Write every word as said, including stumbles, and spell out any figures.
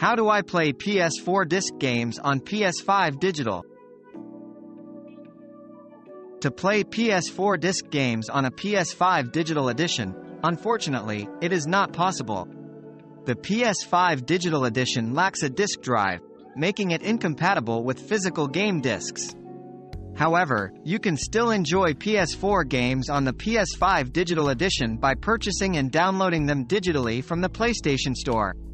How do I play P S four disc games on P S five digital? To play P S four disc games on a P S five digital edition, unfortunately, it is not possible. The P S five digital edition lacks a disc drive, making it incompatible with physical game discs. However, you can still enjoy P S four games on the P S five digital edition by purchasing and downloading them digitally from the PlayStation Store.